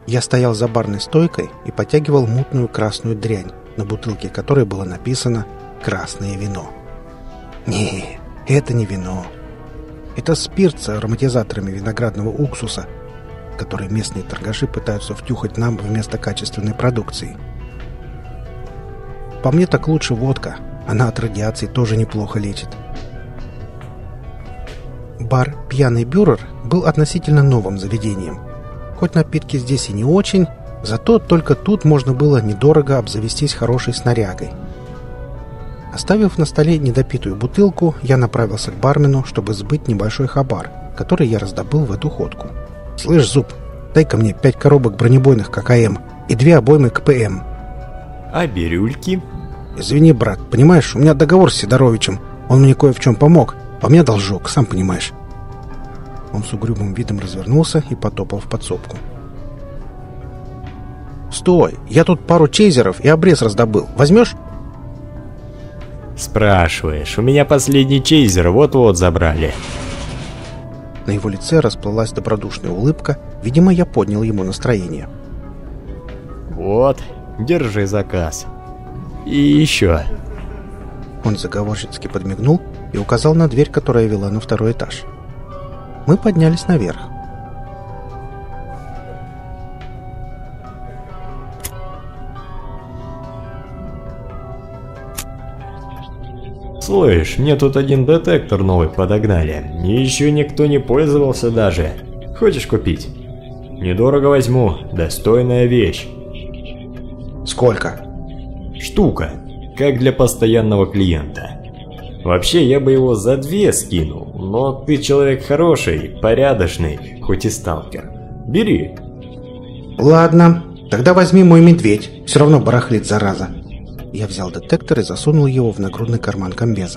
Я стоял за барной стойкой и потягивал мутную красную дрянь, на бутылке которой было написано «Красное вино». Не, это не вино. Это спирт с ароматизаторами виноградного уксуса, который местные торгаши пытаются втюхать нам вместо качественной продукции. По мне так лучше водка. Она от радиации тоже неплохо лечит. Бар «Пьяный бюрер» был относительно новым заведением. Хоть напитки здесь и не очень, зато только тут можно было недорого обзавестись хорошей снарягой. Оставив на столе недопитую бутылку, я направился к бармену, чтобы сбыть небольшой хабар, который я раздобыл в эту ходку. «Слышь, Зуб, дай-ка мне 5 коробок бронебойных ККМ и 2 обоймы КПМ». «А бирюльки?» «Извини, брат, понимаешь, у меня договор с Сидоровичем. Он мне кое в чем помог, а у меня должок, сам понимаешь». Он с угрюмым видом развернулся и потопал в подсобку. «Стой! Я тут пару чейзеров и обрез раздобыл. Возьмешь?» «Спрашиваешь, у меня последний чейзер вот-вот забрали». На его лице расплылась добродушная улыбка. Видимо, я поднял ему настроение. «Вот, держи заказ. И еще». Он заговорщицки подмигнул и указал на дверь, которая вела на второй этаж. Мы поднялись наверх. «Слышь, мне тут один детектор новый подогнали. И еще никто не пользовался даже. Хочешь купить? Недорого возьму. Достойная вещь». «Сколько?» «Штука. Как для постоянного клиента. Вообще, я бы его за 2 скинул, но ты человек хороший, порядочный, хоть и сталкер. Бери». «Ладно, тогда возьми мой медведь. Все равно барахлит, зараза». Я взял детектор и засунул его в нагрудный карман комбеза.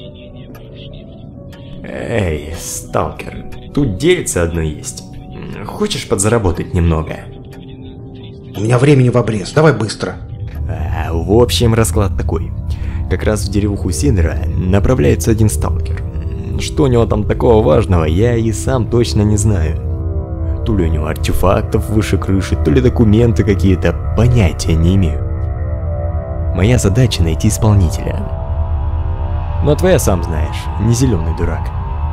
«Эй, сталкер, тут дельце одно есть. Хочешь подзаработать немного?» «У меня времени в обрез, давай быстро». В общем, расклад такой. Как раз в деревуху Сидора направляется один сталкер. Что у него там такого важного, я и сам точно не знаю. То ли у него артефактов выше крыши, то ли документы какие-то, понятия не имею. Моя задача найти исполнителя. Но твоя, сам знаешь, не зеленый дурак.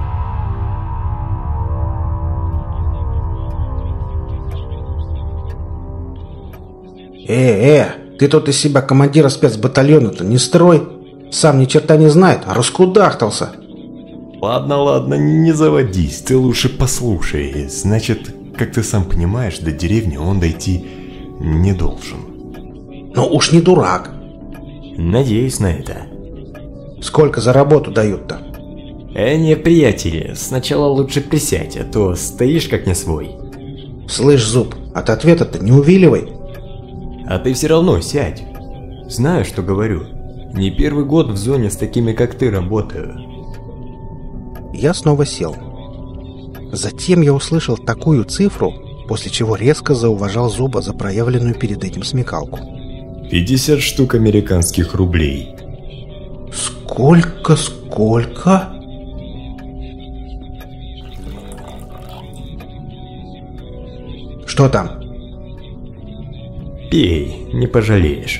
Ты тут из себя командира спецбатальона-то не строй. Сам ни черта не знает, а раскудахтался. Ладно, не заводись, ты лучше послушай. Значит, как ты сам понимаешь, до деревни он дойти не должен. Ну уж не дурак. Надеюсь на это. Сколько за работу дают-то? Не, приятели, сначала лучше присядь, а то стоишь как не свой. Слышь, Зуб, от ответа-то не увиливай. А ты все равно сядь. Знаю, что говорю. Не первый год в зоне с такими, как ты, работаю. Я снова сел. Затем я услышал такую цифру, после чего резко зауважал Зуба за проявленную перед этим смекалку. 50 штук американских рублей. Сколько? Что там? Пей, не пожалеешь.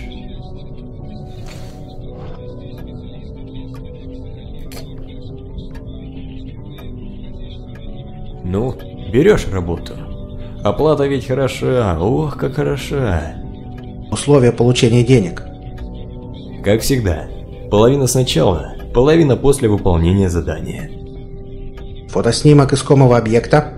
Ну, берешь работу. Оплата ведь хороша, ох, как хороша. Условия получения денег. Как всегда, половина сначала, половина после выполнения задания. Фотоснимок искомого объекта.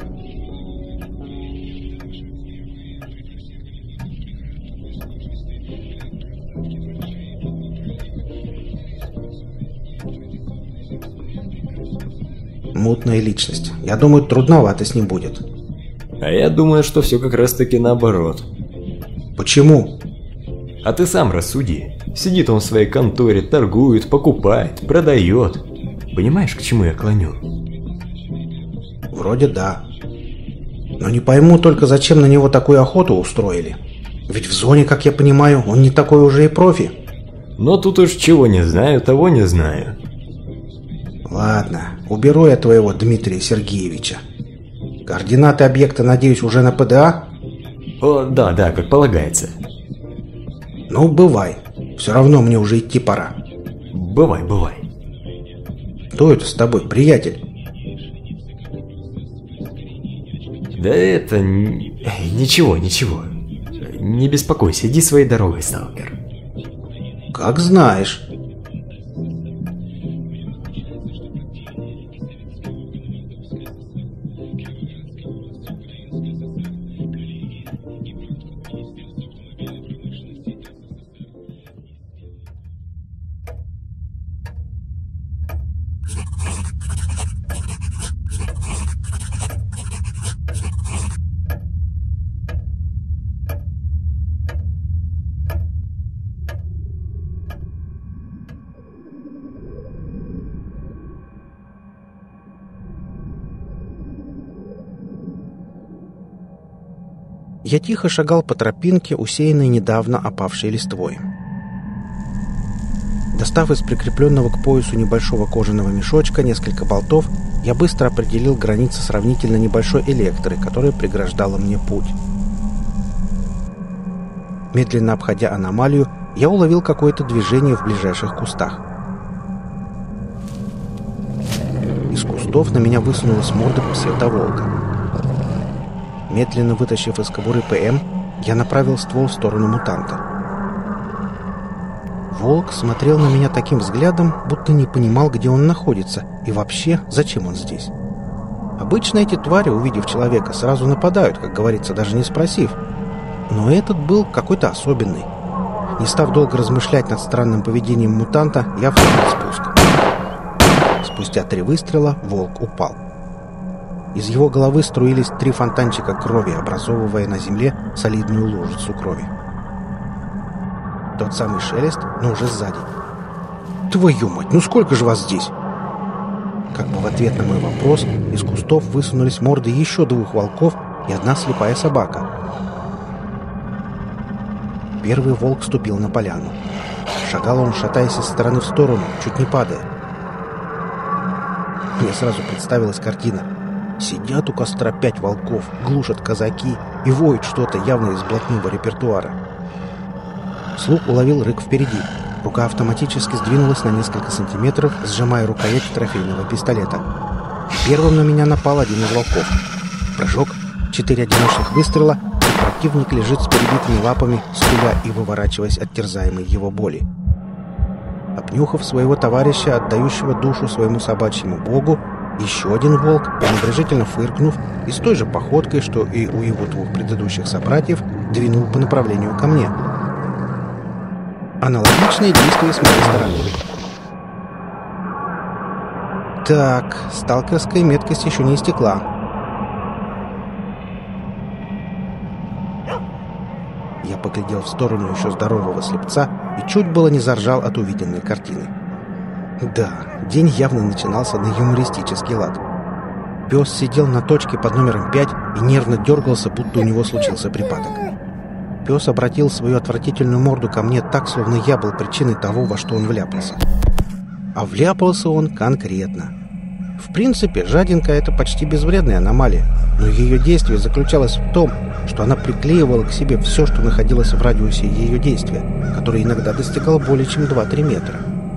Мутная личность. Я думаю, трудновато с ним будет. А я думаю, что все как раз таки наоборот. Почему? А ты сам рассуди. Сидит он в своей конторе, торгует, покупает, продает. Понимаешь, к чему я клоню? Вроде да. Но не пойму только, зачем на него такую охоту устроили. Ведь в зоне, как я понимаю, он не такой уже и профи. Но тут уж чего не знаю, того не знаю. Ладно, уберу я твоего Дмитрия Сергеевича. Координаты объекта, надеюсь, уже на ПДА? О, да, как полагается. Ну, бывай. Все равно мне уже идти пора. Бывай. Кто это с тобой, приятель? Да это... Ничего. Не беспокойся, иди своей дорогой, сталкер. Как знаешь. Я тихо шагал по тропинке, усеянной недавно опавшей листвой. Достав из прикрепленного к поясу небольшого кожаного мешочка несколько болтов, я быстро определил границы сравнительно небольшой электры, которая преграждала мне путь. Медленно обходя аномалию, я уловил какое-то движение в ближайших кустах. Из кустов на меня высунулась морда псевдоволка. Медленно вытащив из кобуры ПМ, я направил ствол в сторону мутанта. Волк смотрел на меня таким взглядом, будто не понимал, где он находится и вообще, зачем он здесь. Обычно эти твари, увидев человека, сразу нападают, как говорится, даже не спросив. Но этот был какой-то особенный. Не став долго размышлять над странным поведением мутанта, я втянул спуск. Спустя 3 выстрела волк упал. Из его головы струились 3 фонтанчика крови, образовывая на земле солидную лужицу крови. Тот самый шелест, но уже сзади. «Твою мать, ну сколько же вас здесь?» Как бы в ответ на мой вопрос из кустов высунулись морды еще 2 волков и 1 слепая собака. Первый волк ступил на поляну. Шагал он, шатаясь из стороны в сторону, чуть не падая. Мне сразу представилась картина. Сидят у костра 5 волков, глушат казаки и воют что-то явно из блатного репертуара. Слух уловил рык впереди. Рука автоматически сдвинулась на несколько сантиметров, сжимая рукоять трофейного пистолета. Первым на меня напал один из волков. Прыжок, 4 одиночных выстрела, и противник лежит с перебитыми лапами, скуля и выворачиваясь от терзаемой его боли. Обнюхав своего товарища, отдающего душу своему собачьему богу, еще один волк, пренебрежительно фыркнув и с той же походкой, что и у его 2 предыдущих собратьев, двинул по направлению ко мне. Аналогичные действия с моей стороны. Так, сталкерская меткость еще не истекла. Я поглядел в сторону еще здорового слепца и чуть было не заржал от увиденной картины. Да, день явно начинался на юмористический лад. Пес сидел на точке под номером 5 и нервно дергался, будто у него случился припадок. Пес обратил свою отвратительную морду ко мне так, словно я был причиной того, во что он вляпался. А вляпался он конкретно. В принципе, жадинка — это почти безвредная аномалия, но ее действие заключалось в том, что она приклеивала к себе все, что находилось в радиусе ее действия, который иногда достигал более чем 2-3 метра.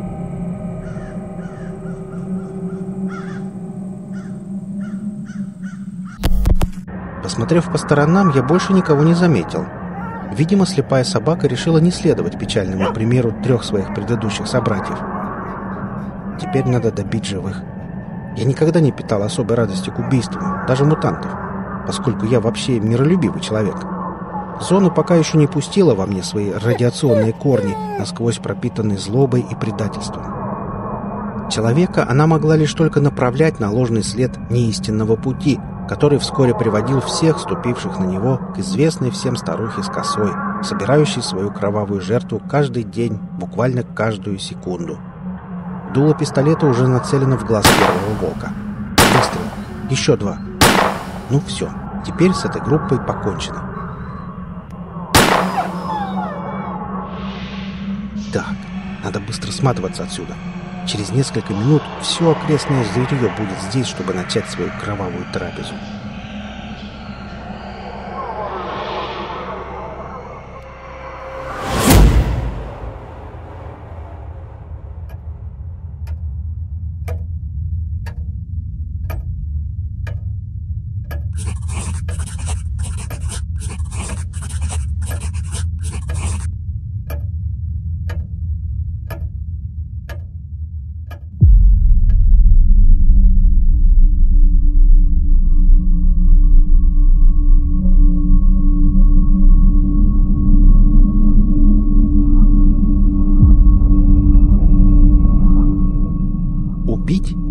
Посмотрев по сторонам, я больше никого не заметил. Видимо, слепая собака решила не следовать печальному примеру 3 своих предыдущих собратьев. Теперь надо добить живых. Я никогда не питал особой радости к убийствам, даже мутантов, поскольку я вообще миролюбивый человек. Зона пока еще не пустила во мне свои радиационные корни, насквозь пропитанные злобой и предательством. Человека она могла лишь только направлять на ложный след неистинного пути, который вскоре приводил всех, ступивших на него, к известной всем старухе с косой, собирающей свою кровавую жертву каждый день, буквально каждую секунду. Дуло пистолета уже нацелено в глаз первого волка. Выстрел. Еще 2. Ну все, теперь с этой группой покончено. Так, надо быстро сматываться отсюда. Через несколько минут все окрестное зверье будет здесь, чтобы начать свою кровавую трапезу.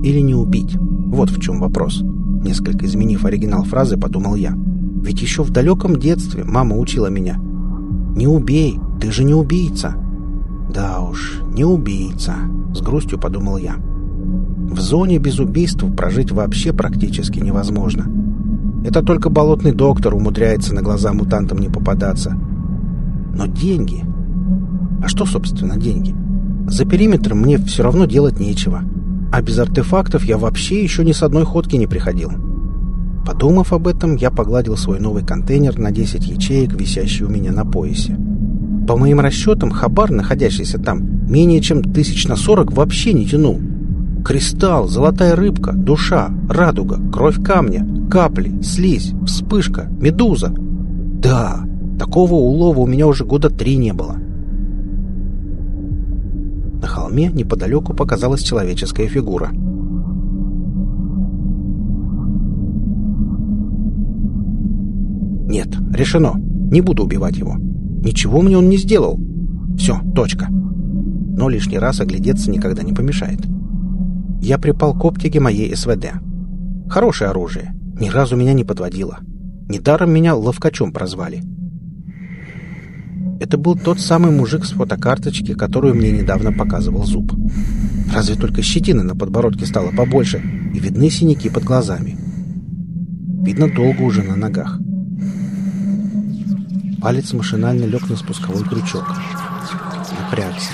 или не убить? Вот в чем вопрос. Несколько изменив оригинал фразы, подумал я. Ведь еще в далеком детстве мама учила меня. «Не убей, ты же не убийца». Да уж, не убийца, с грустью подумал я. В зоне без убийств прожить вообще практически невозможно. Это только болотный доктор умудряется на глаза мутантам не попадаться. Но деньги... А что, собственно, деньги? За периметром мне все равно делать нечего. А без артефактов я вообще еще ни с одной ходки не приходил. Подумав об этом, я погладил свой новый контейнер на 10 ячеек, висящий у меня на поясе. По моим расчетам, хабар, находящийся там, менее чем 1040 вообще не тянул. Кристалл, золотая рыбка, душа, радуга, кровь камня, капли, слизь, вспышка, медуза. Да, такого улова у меня уже года 3 не было. На холме неподалеку показалась человеческая фигура. Нет, решено. Не буду убивать его. Ничего мне он не сделал. Все, точка. Но лишний раз оглядеться никогда не помешает. Я припал к оптике моей СВД. Хорошее оружие. Ни разу меня не подводило. Недаром меня ловкачом прозвали. Это был тот самый мужик с фотокарточки, которую мне недавно показывал Зуб. Разве только щетина на подбородке стала побольше, и видны синяки под глазами. Видно, долго уже на ногах. Палец машинально лег на спусковой крючок. Напрягся.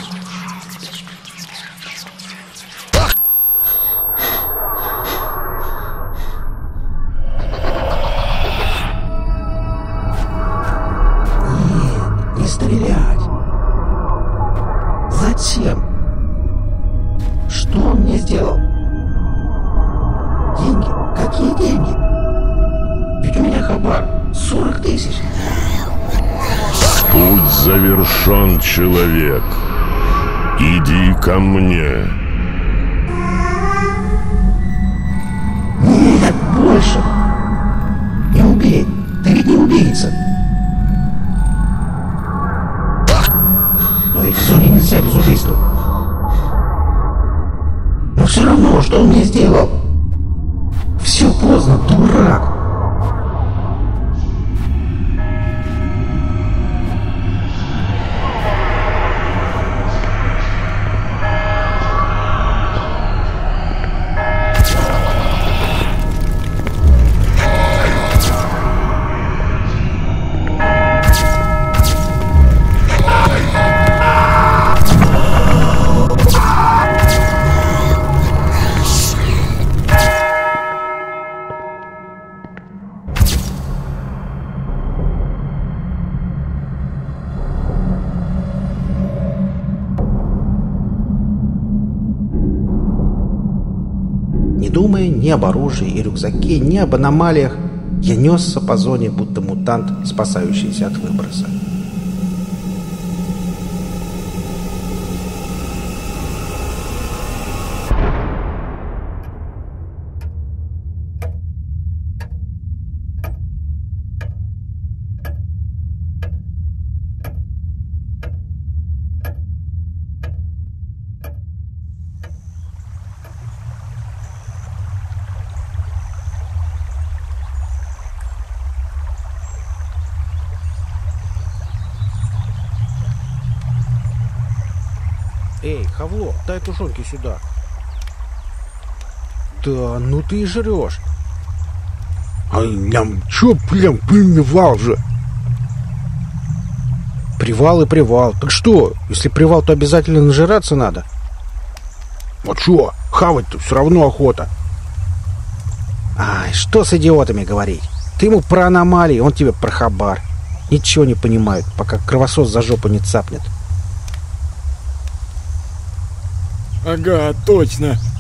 Нет, не стрелять. Зачем? Что он мне сделал? Деньги? Какие деньги? Ведь у меня хабар 40 000. Путь завершен, человек. Иди ко мне. Нет, больше. Не убей. Ты ведь не убийца. Но ведь в зоне нельзя без убийства. Но все равно, что он мне сделал? Все поздно, дурак. Не думая ни об оружии и рюкзаке, ни об аномалиях, я несся по зоне, будто мутант, спасающийся от выброса. Эй, Хавло, дай тушенки сюда. Да, ну ты и жрешь. Ай, ням, чё прям привал же? Привал и привал. Так что, если привал, то обязательно нажираться надо. А чё, хавать-то все равно охота. Ай, что с идиотами говорить? Ты ему про аномалии, он тебе про хабар. Ничего не понимают, пока кровосос за жопу не цапнет. Ага, точно.